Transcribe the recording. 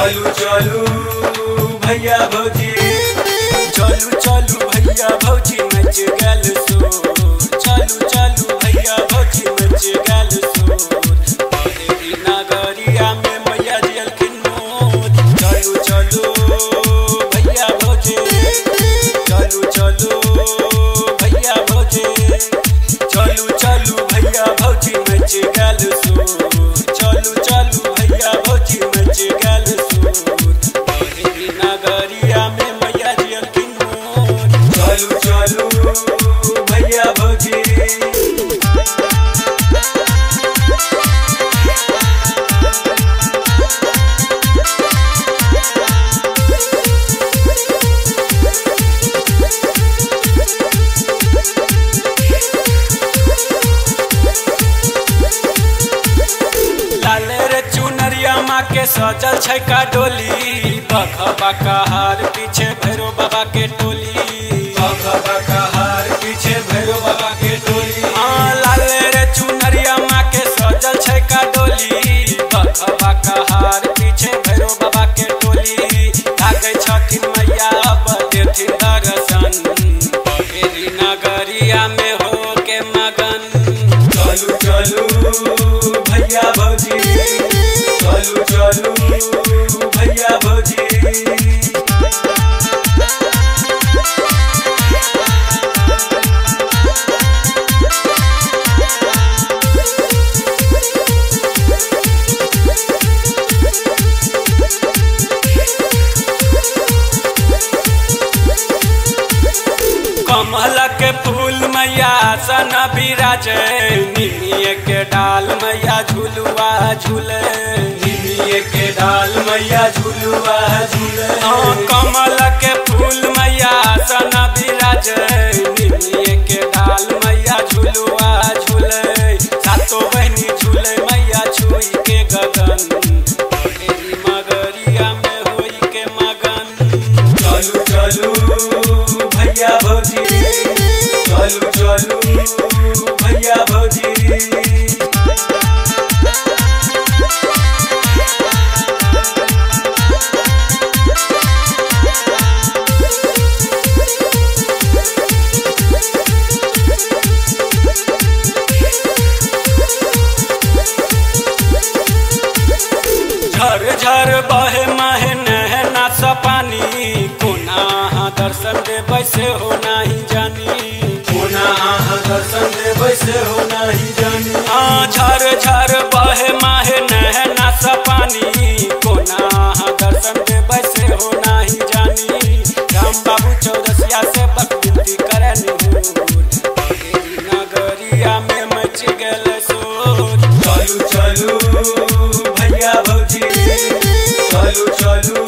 चलू चलू भैया भौजी, चलू चलू भैया भौजी मच गल सोर। चलू चलू भैया भौजी मच गल सोर। बहेरी नगरिया में मैया जी अलखिन मोर। चलू चलू भैया भौजी, चलू चलू भैया भौजी, चलू चलू भैया भौजी मच गल सोर। चलू चलू भैया भौजी मच गल सोर। बहेरी नगरिया में मैया जी अलखिन मोर। चलू चलू भैया भौजी, के सजल छै का डोली। बखबा कहार पीछे भैरो बाबा के टोली। बखबा कहार पीछे भैरो बाबा के टोली। लाले रे चुनरिया माँ के सजल छै का डोली। बखबा कहार पीछे भैरो बाबा के टोली। लागे छथिन मैया अब देथिन दर्शन। बहेरी नगरिया में हो के मगन। चलू चलू भैया भौजी, चलू चलू भैया भौजी, कमल के फूल मैया सन बिराजे। निमिये के डाल मैया झुलुआ झूले। निमिये के डाल मैया झुलुआ झूले। कमल के फूल मैया सन बिराजे। निमिये के डाल मैया झुलुआ झूले। सातो बहनी झूले मैया छुई के गगन। बहेरी मगरिया में होई के मगन। चलू चलू भैया भौजी, चलू चलू भैया भौजी, झर झर बहे माहे नहना सा पानी। कोना दर्शन देबै से हो नहीं जानी। कोना दर्शन देबै से हो नहीं जानी। झर झर बहे माहे नहना सा पानी। कोना दर्शन देबै से हो नहीं जानी। राम बाबू चौरसिया से बकविनती करनी हूँ। बहेरी नगरिया में मच गल सोर। चलू चलू भैया भौजी, चलू चलू